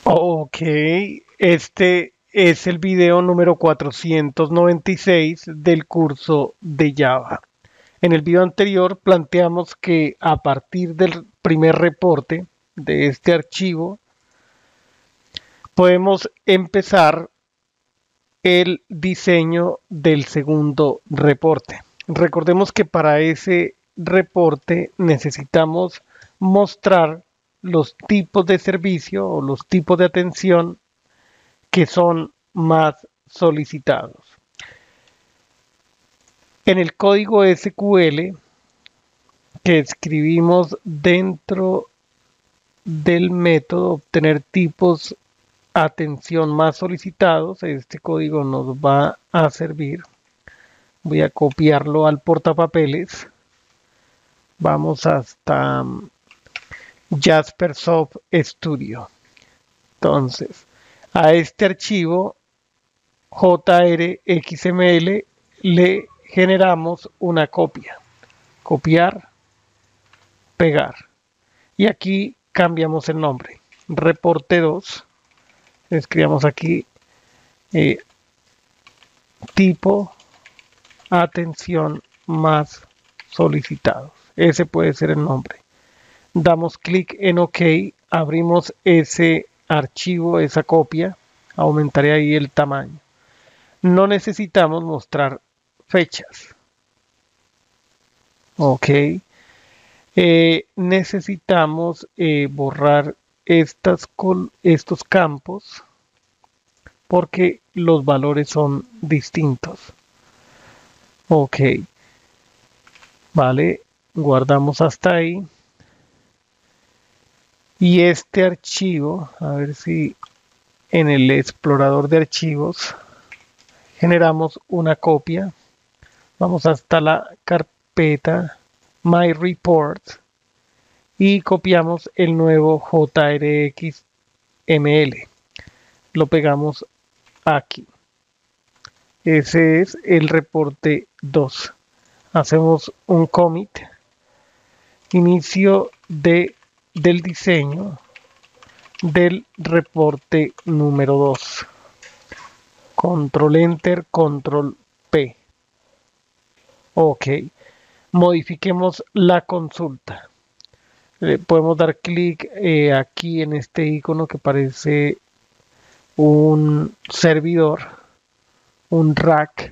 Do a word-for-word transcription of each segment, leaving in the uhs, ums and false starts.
Ok, este es el video número cuatrocientos noventa y seis del curso de Java. En el video anterior planteamos que a partir del primer reporte de este archivo podemos empezar el diseño del segundo reporte. Recordemos que para ese reporte necesitamos mostrar los tipos de servicio o los tipos de atención que son más solicitados. En el código S Q L que escribimos dentro del método obtener tipos atención más solicitados, este código nos va a servir. Voy a copiarlo al portapapeles. Vamos hasta Jaspersoft Studio. Entonces, a este archivo J R X M L le generamos una copia. Copiar, pegar. Y aquí cambiamos el nombre. Reporte dos. Escribamos aquí eh, tipo atención más solicitados. Ese puede ser el nombre. Damos clic en OK. Abrimos ese archivo, esa copia. Aumentaré ahí el tamaño. No necesitamos mostrar fechas. Ok. Eh, necesitamos eh, borrar estas col estos campos porque los valores son distintos. Ok. Vale. Guardamos hasta ahí. Y este archivo, a ver si en el explorador de archivos generamos una copia. Vamos hasta la carpeta My Reports y copiamos el nuevo J R X M L. Lo pegamos aquí. Ese es el reporte dos. Hacemos un commit. Inicio de, del diseño del reporte número dos. Control Enter, Control P. Ok. Modifiquemos la consulta. Le podemos dar clic eh, aquí en este icono que parece un servidor, un rack.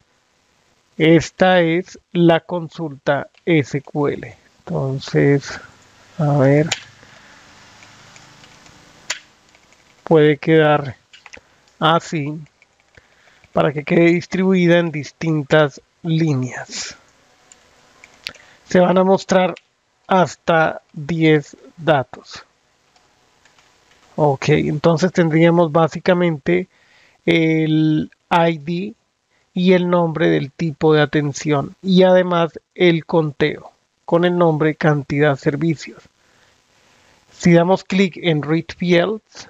Esta es la consulta S Q L. Entonces, a ver, puede quedar así para que quede distribuida en distintas líneas. Se van a mostrar hasta diez datos. Ok, entonces tendríamos básicamente el I D y el nombre del tipo de atención y además el conteo con el nombre cantidad servicios. Si damos clic en Read Fields,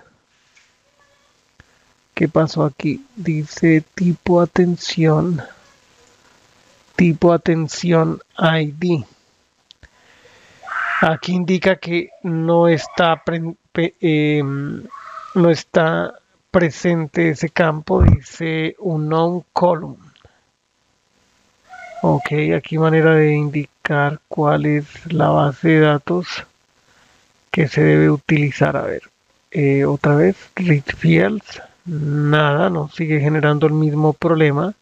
¿qué pasó aquí? Dice tipo atención, tipo atención I D. Aquí indica que no está, pre, pe, eh, no está presente ese campo, dice unknown column. Ok, aquí manera de indicar cuál es la base de datos que se debe utilizar. A ver, eh, otra vez, read fields, nada, nos sigue generando el mismo problema.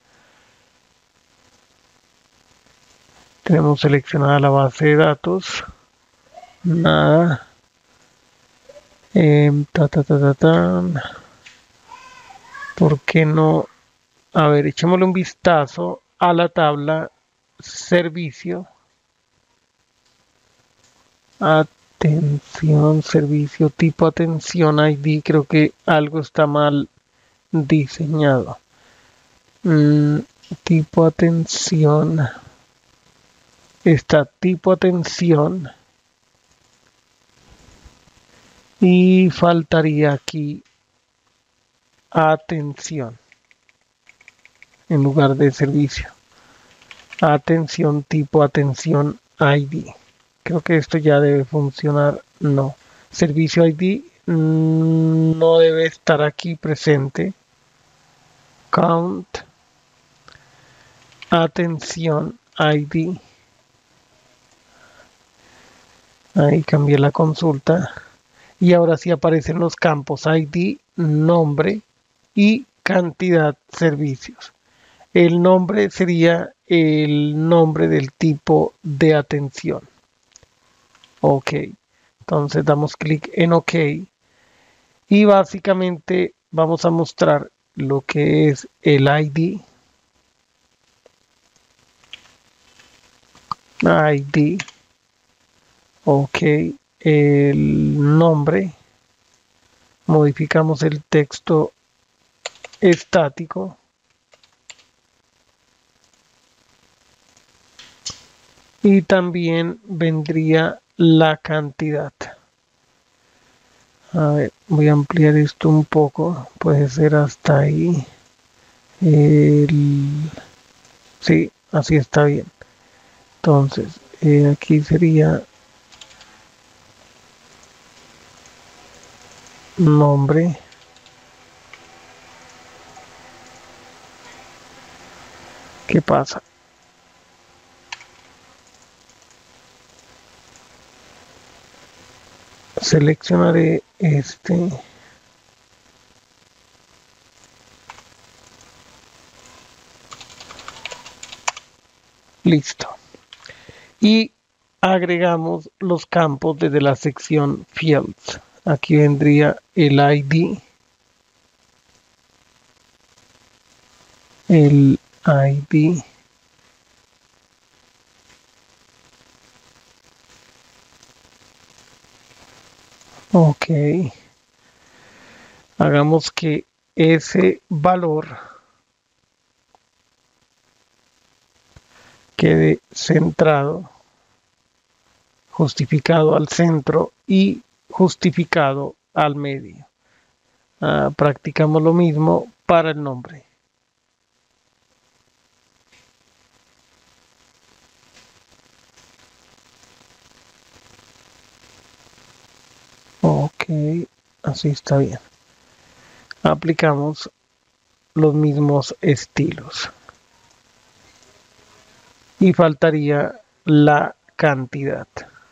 Tenemos seleccionada la base de datos. Nada. Eh, ta, ta, ta, ta, ta. ¿Por qué no? A ver, echémosle un vistazo a la tabla servicio. Atención, servicio, tipo atención I D. Creo que algo está mal diseñado. Mm, tipo atención. Está tipo atención. Y faltaría aquí atención en lugar de servicio. Atención tipo atención I D. Creo que esto ya debe funcionar. No. Servicio I D mm, no debe estar aquí presente. Count atención I D. Ahí cambié la consulta. Y ahora sí aparecen los campos I D, nombre y cantidad servicios. El nombre sería el nombre del tipo de atención. Ok. Entonces damos clic en OK. Y básicamente vamos a mostrar lo que es el I D. I D. Ok. El nombre. Modificamos el texto estático. Y también vendría la cantidad. A ver, voy a ampliar esto un poco. Puede ser hasta ahí. El... Sí, así está bien. Entonces, eh, aquí sería nombre. ¿Qué pasa? Seleccionaré este. Listo. Y agregamos los campos desde la sección Fields. Aquí vendría el I D, el I D, ok, hagamos que ese valor quede centrado, justificado al centro y justificado al medio. Uh, practicamos lo mismo para el nombre. Ok, así está bien. Aplicamos los mismos estilos. Y faltaría la cantidad.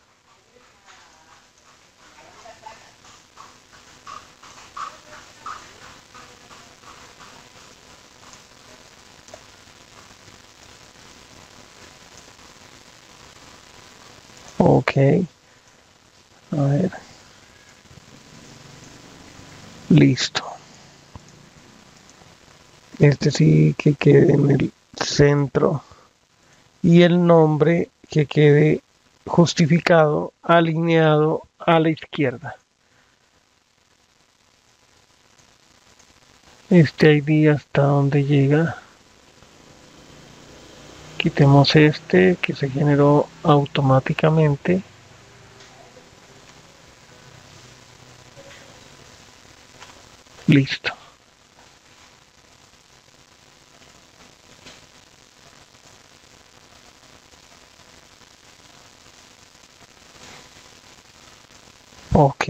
Ok. A ver. Listo. Este sí que quede en el centro. Y el nombre que quede justificado, alineado a la izquierda. Este I D hasta donde llega. Quitemos este que se generó automáticamente. Listo. Ok.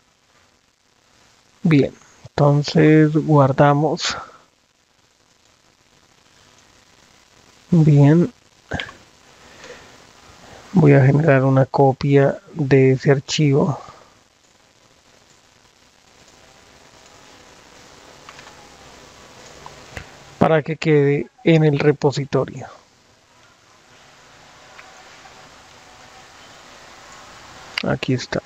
Bien. Entonces guardamos. Bien. Voy a generar una copia de ese archivo. Para que quede en el repositorio. Aquí está.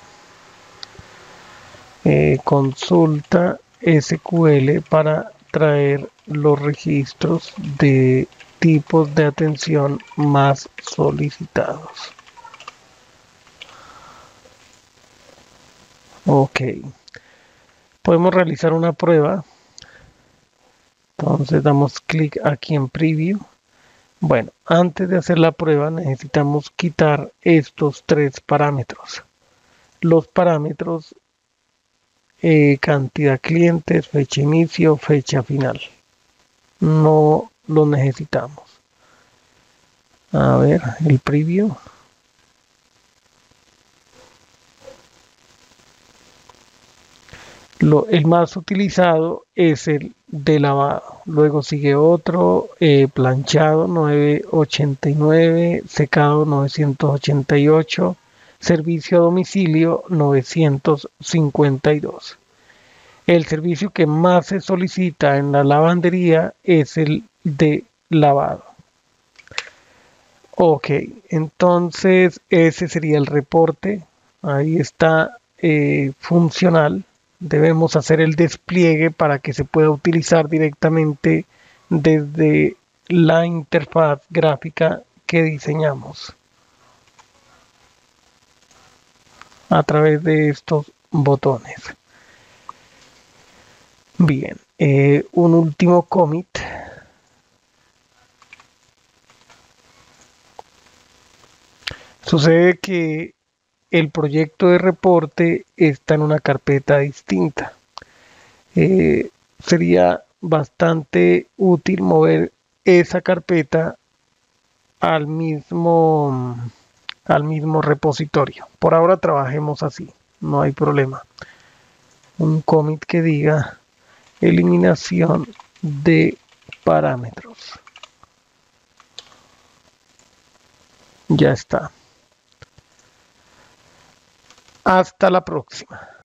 Eh, consulta S Q L para traer los registros de tipos de atención más solicitados. Ok. Podemos realizar una prueba. Entonces damos clic aquí en Preview. Bueno, antes de hacer la prueba necesitamos quitar estos tres parámetros. Los parámetros eh, cantidad clientes, fecha inicio, fecha final. No lo necesitamos. A ver, el preview. Lo, el más utilizado es el de lavado. Luego sigue otro, eh, planchado novecientos ochenta y nueve, secado novecientos ochenta y ocho, servicio a domicilio novecientos cincuenta y dos. El servicio que más se solicita en la lavandería es el de lavado. Ok, entonces ese sería el reporte. Ahí está, eh, funcional. Debemos hacer el despliegue para que se pueda utilizar directamente desde la interfaz gráfica que diseñamos a través de estos botones. Bien, eh, un último commit. Sucede que el proyecto de reporte está en una carpeta distinta. Eh, sería bastante útil mover esa carpeta al mismo, al mismo repositorio. Por ahora trabajemos así, no hay problema. Un commit que diga eliminación de parámetros. Ya está. Hasta la próxima.